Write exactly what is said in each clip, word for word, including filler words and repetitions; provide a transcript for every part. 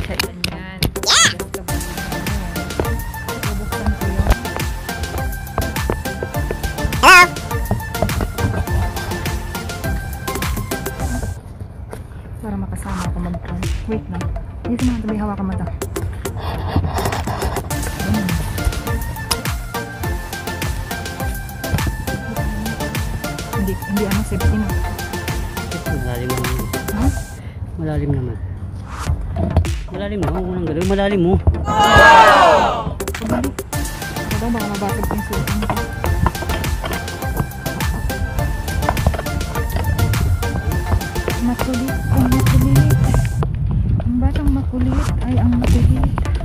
Sa ganyan. Bubuksan ko yun. Hello? Para makasama ako mag-count. Wait lang. Dito mga tabi hawakan mata. Hmm. Hindi, hindi ano, safety na. Malalim naman. Ha? Malalim naman. Malalim naman. Unang gano'n. Malalim mo. Pagdali. Ano daw, baka mabasag yung sultan. Makulit, ay makulit. Ang batang makulit ay ang makulit.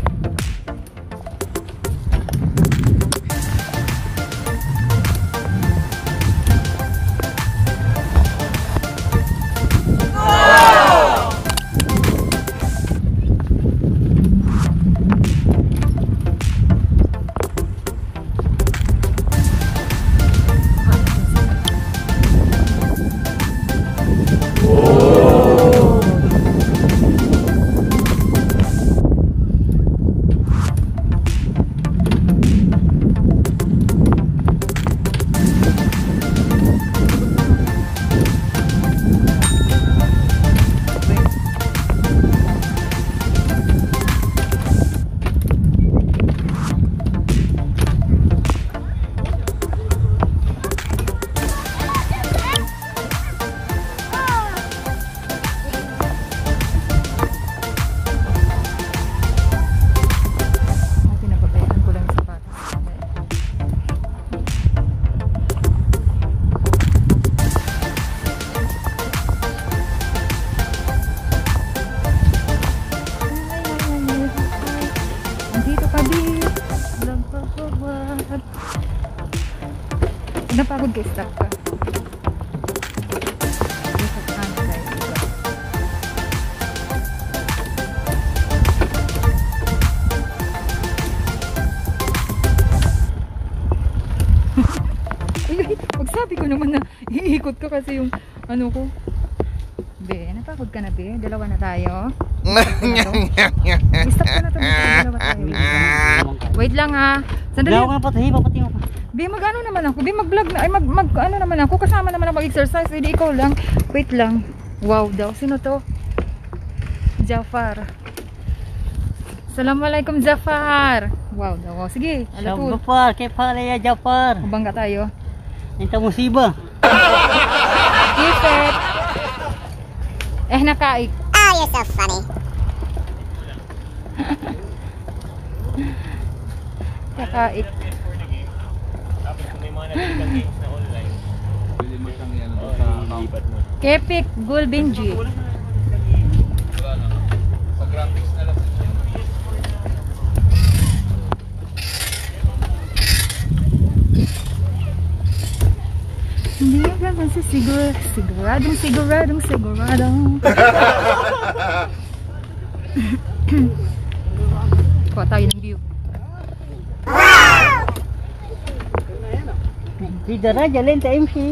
Napagod ka, stop ka. Pagsabi ko naman na iikot ka kasi yung ano ko. Be, napagod ka na, be? Dalawa na tayo. Stop ka na to. Dalawa tayo. Wait lang ha. Sandali. Dalawa ka na pati. Papati mo pa. Be, mag-ano naman ako? Be, mag-vlog na. Ay, mag, mag, ano naman ako? Kasama naman ako mag-exercise. Hindi ikaw lang. Wait lang. Wow daw. Sino to? Jafar. Assalamualaikum, Jafar. Wow daw. Sige. Alatul. Jafar. Kaya pala ya Jafar. Mabangga tayo. Inta musibah. Kifet. Eh, nakaik. Oh, you're so funny. Nakaik. Kepik Gul Benji. Hindi ka kasi siguro, siguradong, siguradong, siguradong. Kuha tayo ng view. Tidak aja lenta M C.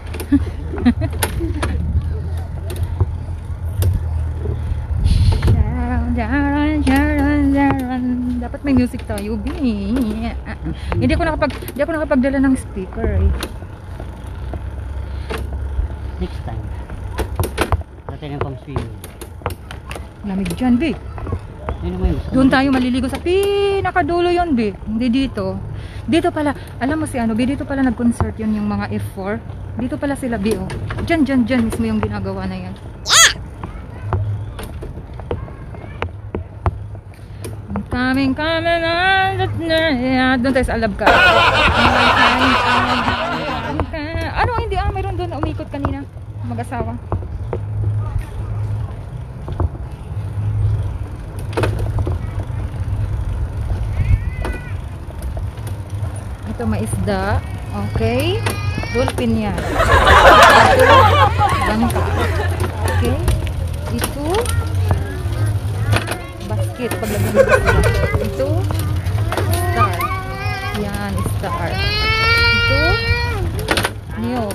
Dapat may music tayo, B. Hindi ako nakapag, hindi ako nakapagdala ng speaker. Eh. Next time. Natin ang pang-swimming. Lamig dyan, B. Doon tayo maliligo sa pinakadulo yun, B. Hindi dito. Dito pala, alam mo si ano, B, dito pala nag-concert yun yung mga F four. Dito pala sila, B, oh. Dyan, dyan, dyan mismo yung ginagawa na yan. Coming, coming on. Doon tayo sa Alabca. Ano, hindi, ah, mayroon doon na umikot kanina. Mag-asawa. Ito maisda. Okay. Dolphin yan. Bangka. Okay. Ito. Basket. Paglagay mo sila. Ito. Star. Yan. Star. Ito. Niyog.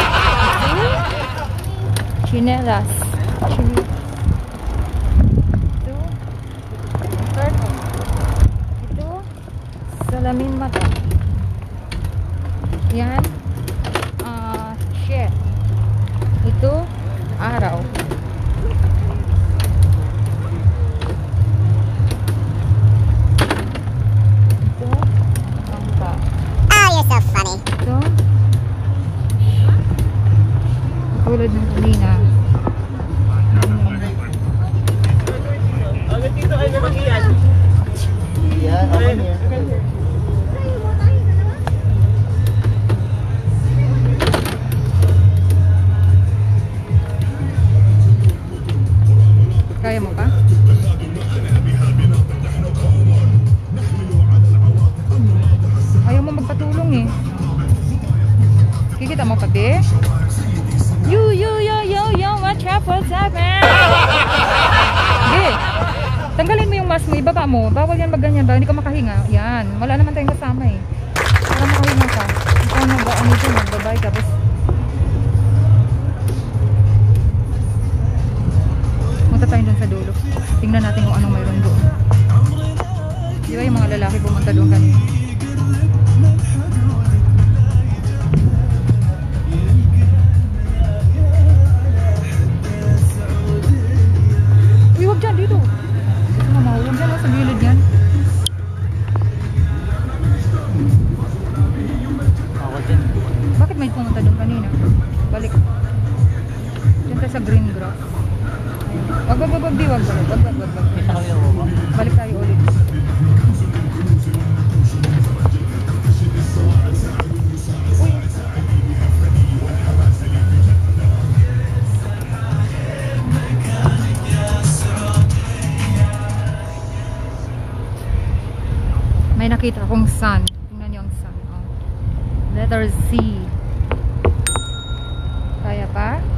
Ito. Chinelas. Chinelas. mata. Yan. Ah, shit. Ito, araw. Ito, bangka. Oh, you're so funny. Ito, tulad ng kanina. Yan, ako niya. Kaya mo pa? Ayaw mo magpatulong eh. Kikita mo pa, be? Yo, yo, yo, yo, yo, watch out, what's up, man? Be, tanggalin mo yung mask mo, ibaba mo. Bawal yan magganyan ba? Hindi ka makahinga. Yan, wala naman tayong kasama eh. Para makahinga ka. Ikaw na ba, ano ito, magbabay ka. Tapos, punta tayo dun sa dulo. Tingnan natin kung anong mayroon doon. Di ba yung mga lalaki pumunta doon kanina? Uy, huwag dyan, dito. Gusto mo mahulog dyan, oh, sa gilid yan. Ako din. Bakit may pumunta doon kanina? Balik. Diyan tayo sa green grass. Wag, wag, wag, wag, di, wag, wag, wag, wag, wag, wag. Isa kami ako ba? Balik tayo ulit. Uy. May nakita akong sun. Tingnan niyo ang sun. Oh. Letter Z. Kaya pa?